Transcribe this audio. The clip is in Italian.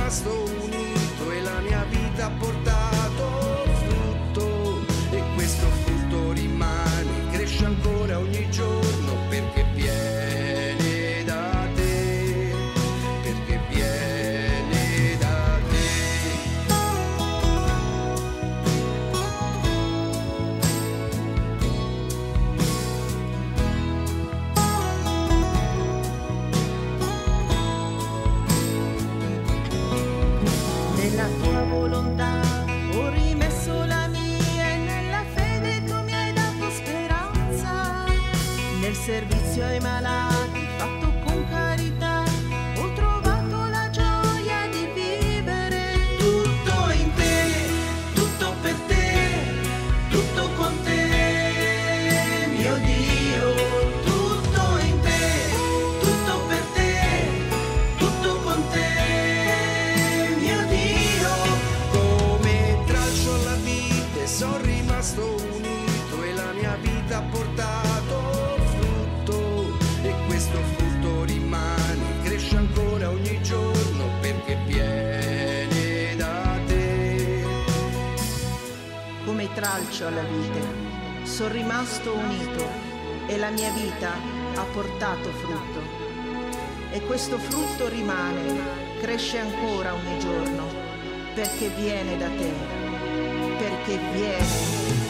rimasto unito e la mia vita ha portato frutto, e questo frutto rimane, cresce ancora ogni giorno perché viene da te, perché viene da te. Nella tua volontà ho rimesso la mia e nella fede tu mi hai dato speranza. Nel servizio ai malati fatto con carità ho trovato la gioia di vivere. Tutto in te, tutto per te, tutto con te, mio Dio. Tutto in te, tutto per te, tutto con te, mio Dio. Come tralcio alla vite sono rimasto unito e la mia vita ha portato frutto, e questo frutto rimane, cresce ancora ogni giorno perché viene da te. Come tralcio alla vite, sono rimasto unito e la mia vita ha portato frutto. E questo frutto rimane, cresce ancora ogni giorno, perché viene da te, perché viene